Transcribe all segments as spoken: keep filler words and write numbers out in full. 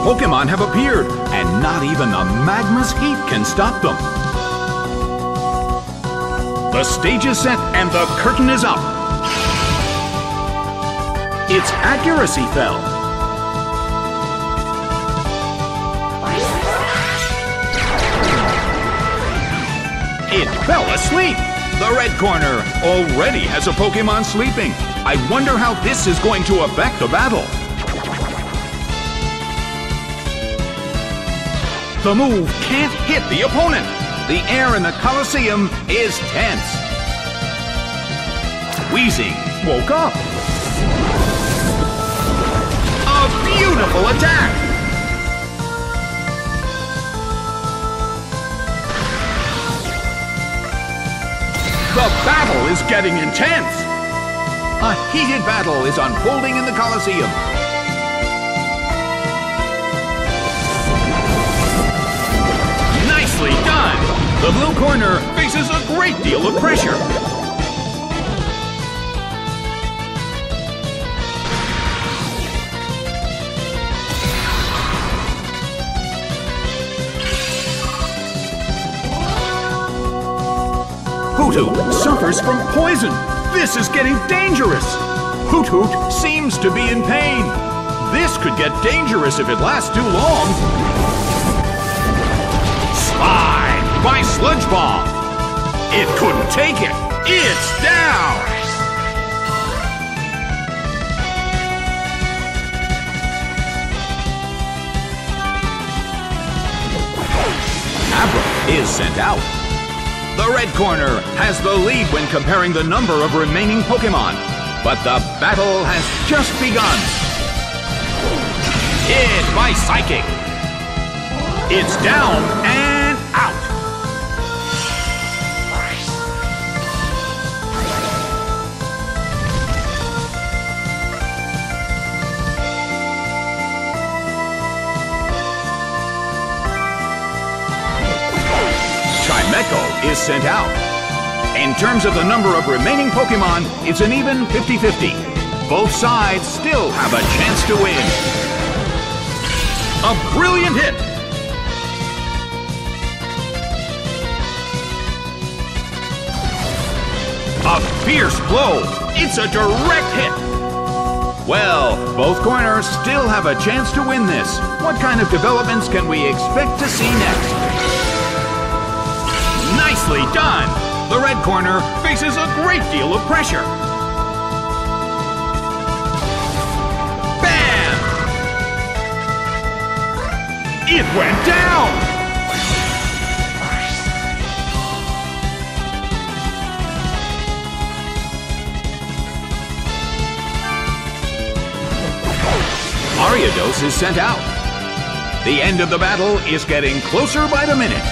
Pokemon have appeared, and not even the magma's heat can stop them. The stage is set and the curtain is up. Its accuracy fell. It fell asleep. The red corner already has a Pokemon sleeping. I wonder how this is going to affect the battle. The move can't hit the opponent. The air in the Colosseum is tense. Weezing woke up. A beautiful attack! The battle is getting intense! A heated battle is unfolding in the Colosseum. Nicely done! The blue corner faces a great deal of pressure. Hoothoot suffers from poison. This is getting dangerous. Hoothoot seems to be in pain. This could get dangerous if it lasts too long. Slide by Sludge Bomb. It couldn't take it. It's down. Abra is sent out. The red corner has the lead when comparing the number of remaining Pokemon, but the battle has just begun. Hit by Psychic. It's down and out. Chimecho is sent out. In terms of the number of remaining Pokemon, it's an even fifty fifty. Both sides still have a chance to win. A brilliant hit! A fierce blow! It's a direct hit! Well, both corners still have a chance to win this. What kind of developments can we expect to see next? Nicely done! The red corner faces a great deal of pressure. Bam! It went down! Ariados is sent out. The end of the battle is getting closer by the minute.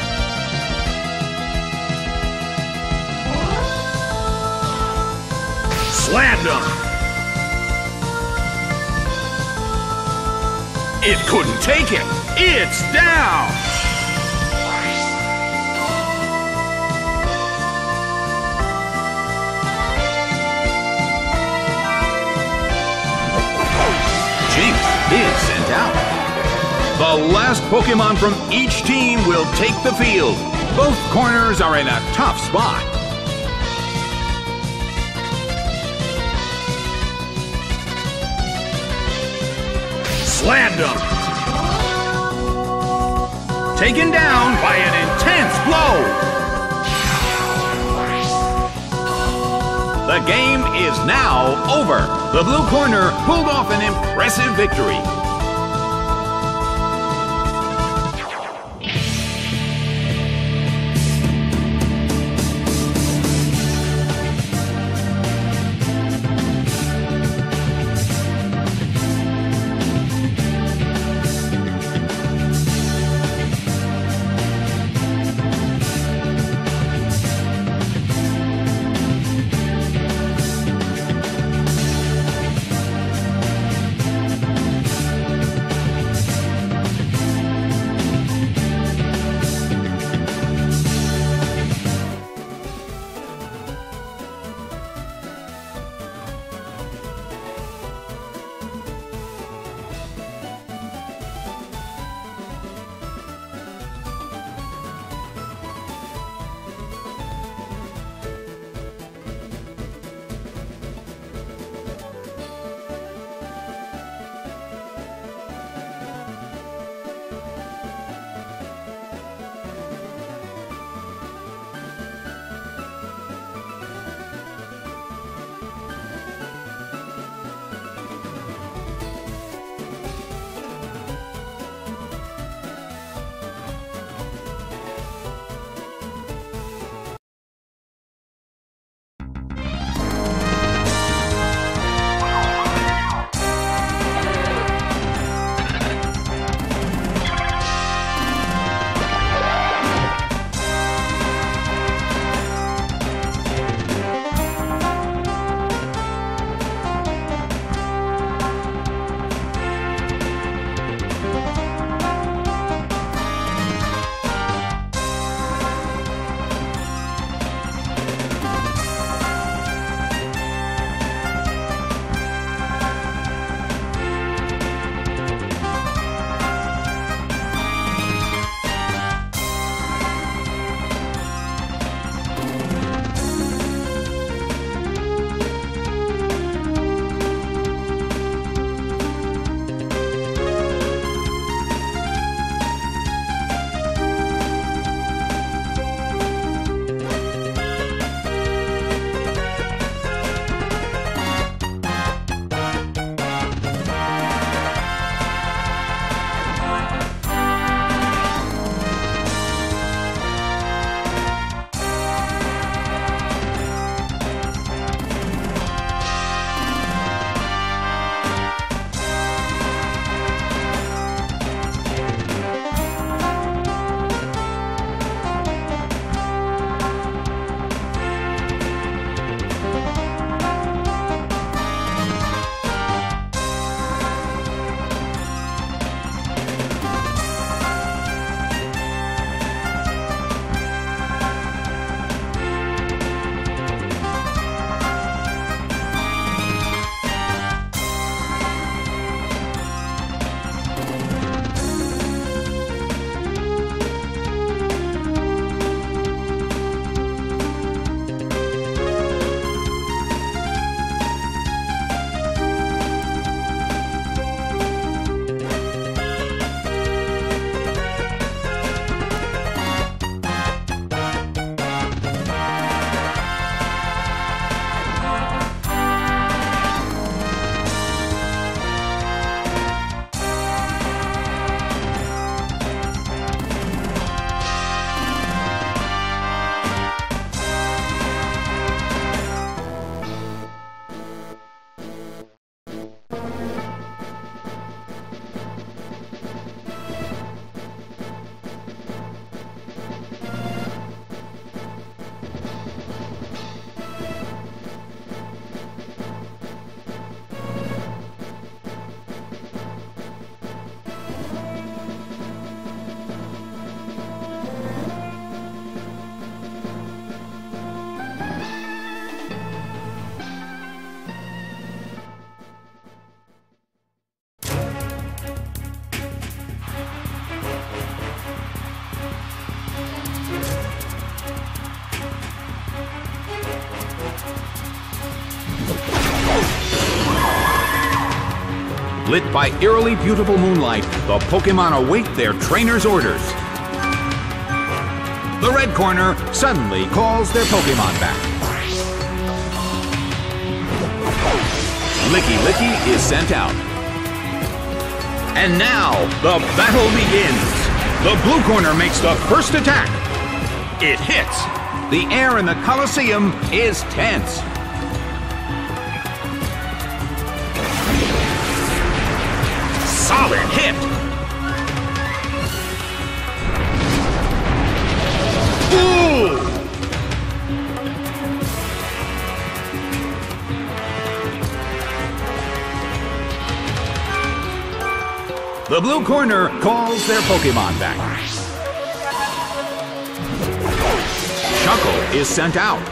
Slammed him! It couldn't take it! It's down! Jynx is sent out. The last Pokemon from each team will take the field. Both corners are in a tough spot. Slammed him! Taken down by an intense blow! The game is now over. The blue corner pulled off an impressive victory. Lit by eerily beautiful moonlight, the Pokémon await their trainer's orders. The red corner suddenly calls their Pokémon back. Licky Licky is sent out. And now, the battle begins. The blue corner makes the first attack. It hits. The air in the Colosseum is tense. Solid hit. Ooh! The blue corner calls their Pokémon back. Shuckle is sent out.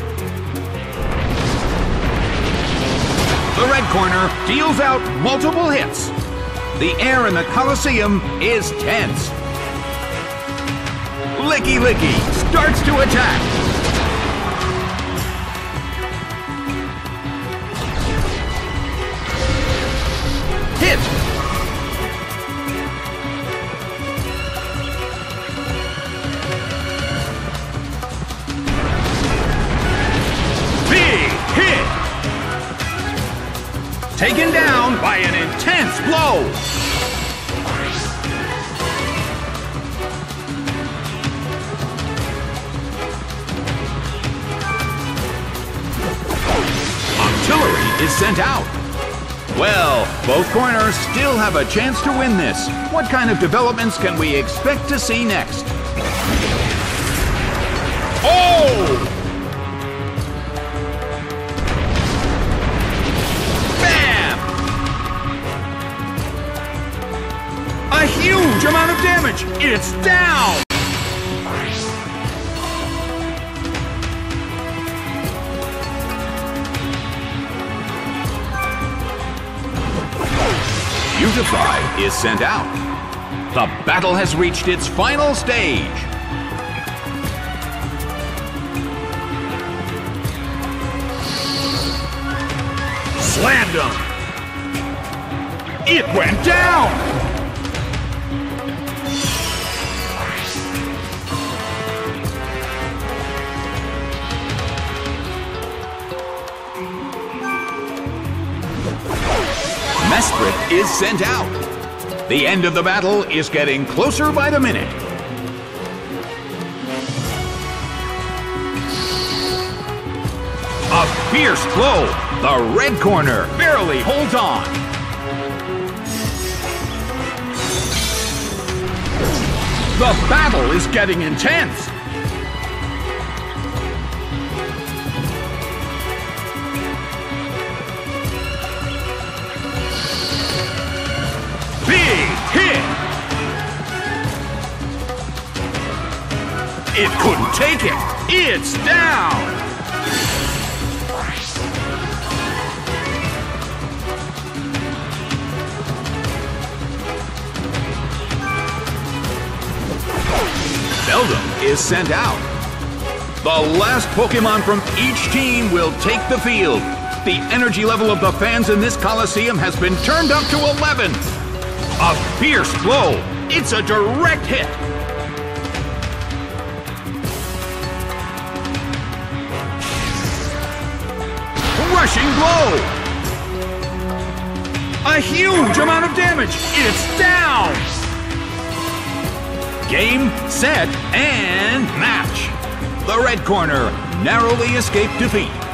The red corner deals out multiple hits. The air in the Colosseum is tense. Licky Licky starts to attack. Hit! Big hit! Taken down by an intense blow. Artillery is sent out. Well, both corners still have a chance to win this. What kind of developments can we expect to see next? Oh! Bam! A huge amount of damage. It's down. Beautify is sent out. The battle has reached its final stage. Slammed him. It went down. Mesprit is sent out. The end of the battle is getting closer by the minute. A fierce blow. The red corner barely holds on. The battle is getting intense. It couldn't take it. It's down. Beldum is sent out. The last Pokémon from each team will take the field. The energy level of the fans in this Coliseum has been turned up to eleven. A fierce blow. It's a direct hit. Rushing blow! A huge amount of damage! It's down! Game, set, and match! The red corner narrowly escaped defeat.